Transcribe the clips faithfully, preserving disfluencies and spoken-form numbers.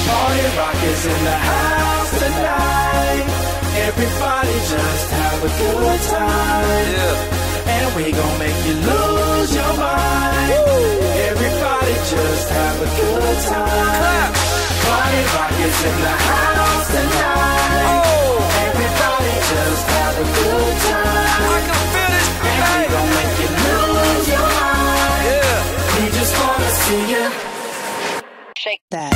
Party rock is in the house tonight. Everybody just have a good time. Yeah. And we gon' make you lose your mind. Woo. Everybody just have a good time. Clap. Party rock is in the house tonight. Oh. Everybody just have a good time. I can feel it. And we gon' make you lose your mind. Yeah. We just wanna see you shake that.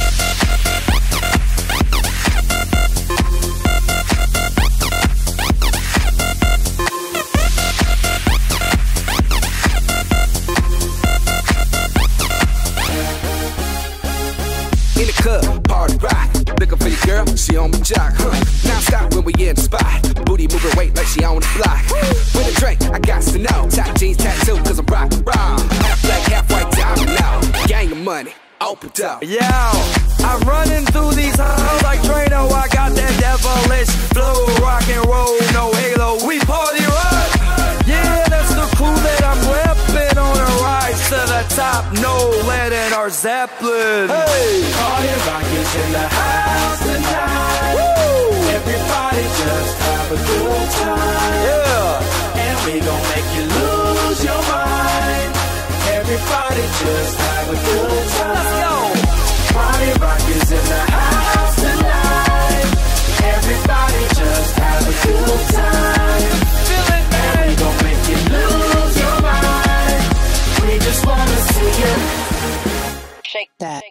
In the club, party rock. Looking for your girl, she on my jock, huh? Now stop when we in the spot. Booty moving weight like she on the block. With a drink, I got to know. Top jeans tattoo, cause I'm rock raw. Half black, half white diamond now. Gang of money, open up. Yo, I'm running through these halls like Drano. I got that devilish flow. Rock and roll, no halo. We party rock. Yeah, that's the crew that I'm repping on a rise to the top. No lead in our Zeppelin. Hey, party rock is in the house tonight. Woo! Everybody just have a good time. Yeah, and we gon' make you lose your mind. Everybody just have a good time. Let's go. Party rock is in the house tonight. Everybody just have a good time. Feel it, man. And we gon' make you lose your mind. We just wanna see you shake that.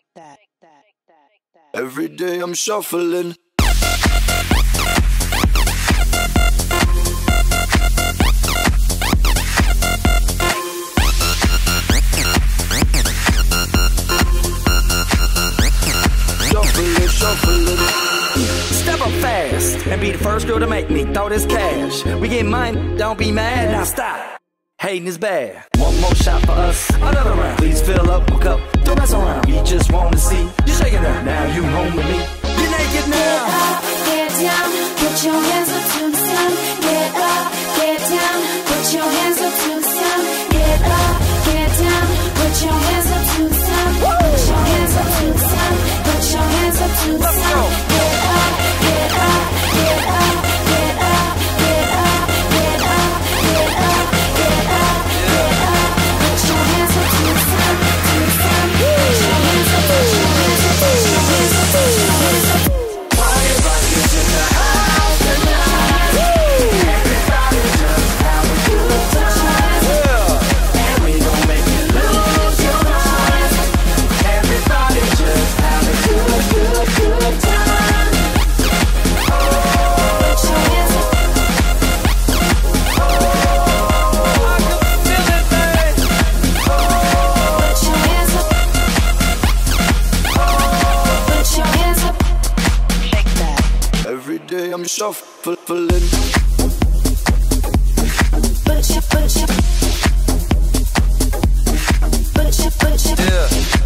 Every day I'm shuffling. Shuffling, shuffling. Step up fast and be the first girl to make me throw this cash. We get mine, don't be mad, now stop. Hating is bad. One more shot for us, another round. Please fill up my cup, don't mess around. We just want to see you shaking her. Now you home with me. You're naked now. Get up, get down, put your hands up to the sun. Get up, get down, put your hands up to the sun. Get up, get down, put your hands up to the sun. Put your hands up to the sun. Put your hands up to the sun. Get up, get up, get up, get up, get up, get up, get up, get up, get up. Put your hands up to the sun, to the sun. Put your hands up, put your hands up, put your hands up, put your hands up. Party rock is in the house tonight. Everybody just have a good time. Yeah. And we gon' make you lose your mind. Everybody just have a good, good, good time. Oh, put your hands up. I can feel it, man. Put your hands up. Put your hands up. Shake that. Every day I'm shuffling. Put your, put your, put your, put your. Yeah.